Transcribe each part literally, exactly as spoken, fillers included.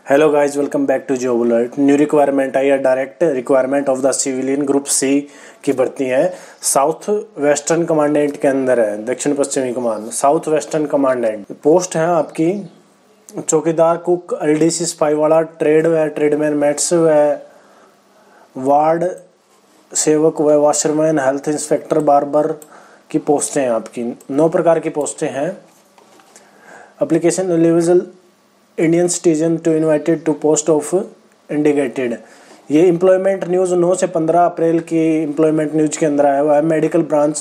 Hello guys, welcome back to job alert. New requirement आई है। Direct requirement of the civilian group C की भर्ती है। South western commandant के अंदर है, दक्षिण पश्चिमी कमान, साउथ वेस्टर्न कमांडेंट। पोस्ट है आपकी चौकीदार, कुक, एलडीसी स्पाई वाला, ट्रेड व ट्रेडमैन, मेट्स व वार्ड सेवक व वॉशरमैन, हेल्थ इंस्पेक्टर, बार्बर की पोस्टें हैं आपकी। नौ प्रकार की पोस्टें हैं। Application eligible Indian citizen to invited to post of indicated. ये एम्प्लॉयमेंट न्यूज़ नौ से पंद्रह अप्रैल की एम्प्लॉयमेंट न्यूज़ के अंदर आया हुआ है। Medical branch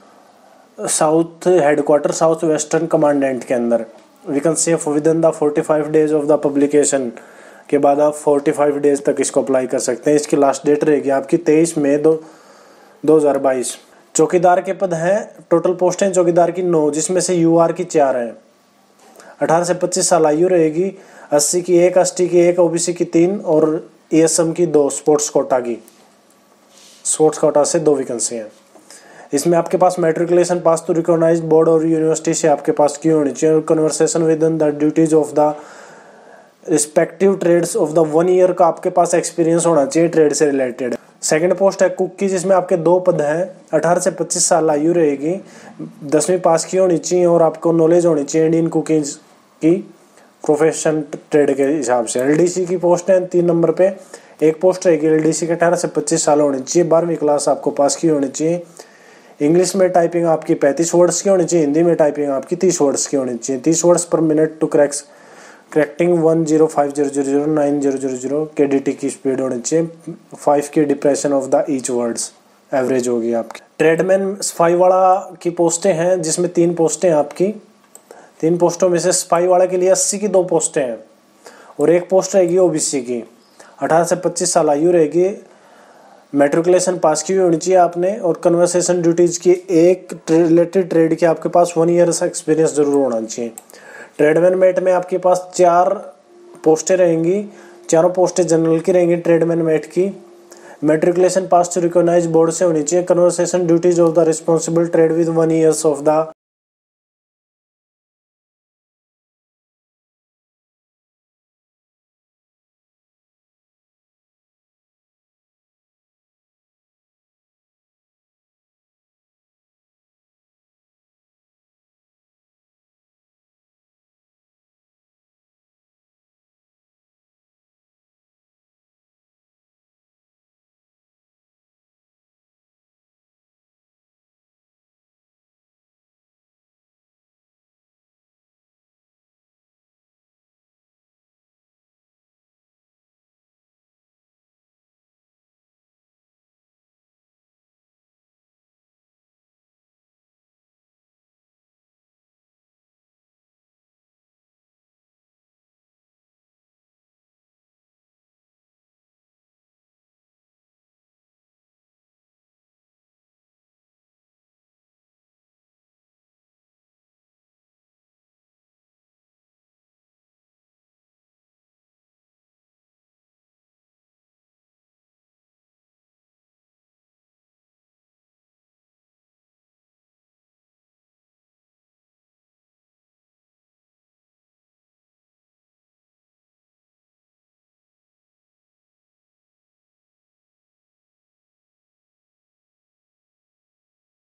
south headquarter south western commandant के अंदर। We can say within the forty five days of the publication के बाद आप फोर्टी फाइव डेज तक इसको अप्लाई कर सकते हैं। इसकी लास्ट डेट रहेगी आपकी तेईस मई दो दो हज़ार बाईस। चौकीदार के पद हैं, टोटल पोस्टें चौकीदार की नौ, जिसमें से यू आर की चार हैं। अठारह से पच्चीस साल आयु रहेगी। अस्सी की एक, एसटी की एक, ओबीसी की तीन और एएसएम की दो, स्पोर्ट्स कोटा की स्पोर्ट्स कोटा से दो वैकेंसी हैं। इसमें आपके पास matriculation pass to recognised board और यूनिवर्सिटी से आपके पास की होनी चाहिए। Conversation within the duties of the respective trades of the one year का आपके पास एक्सपीरियंस होना चाहिए ट्रेड से रिलेटेड। सेकंड पोस्ट है कुक की, जिसमें आपके दो पद हैं। अठारह से पच्चीस साल आयु रहेगी। दसवीं पास की होनी चाहिए और आपको नॉलेज होनी चाहिए इंडियन कुकिंग की प्रोफेशन ट्रेड के हिसाब से। एलडीसी की पोस्ट है तीन नंबर पे। एक पोस्ट रहेगी एलडीसी के, अठारह से पच्चीस साल होनी चाहिए। बारहवीं क्लास आपको पास की होनी चाहिए। इंग्लिश में टाइपिंग आपकी पैंतीस वर्ड्स की होनी चाहिए। हिंदी में टाइपिंग आपकी तीस वर्ड्स की होनी चाहिए। तीस words per minute to cracks correcting one zero five zero zero zero nine zero zero zero के डी टी की स्पीड होनी चाहिए। फाइव की depression of the each words average होगी आपकी। ट्रेडमैन स्पाई वाला की पोस्टें हैं, जिसमें तीन पोस्टें हैं आपकी। तीन पोस्टों में से स्पाई वाला के लिए अस्सी की दो पोस्टें हैं और एक पोस्ट रहेगी ओबीसी की। अठारह से पच्चीस साल आयु रहेगी। मैट्रिकुलेशन पास की हुई होनी चाहिए आपने और कन्वर्सेशन ड्यूटीज की एक रिलेटेड ट्रेड की आपके पास वन ईयर से एक्सपीरियंस जरूर होना चाहिए। ट्रेडमैन मेट में आपके पास चार पोस्टें रहेंगी। चारों पोस्टें जनरल की रहेंगी ट्रेडमैन मेट की। Matriculation pass to recognised board से होनी चाहिए। Conversation duties of the responsible trade with one years of the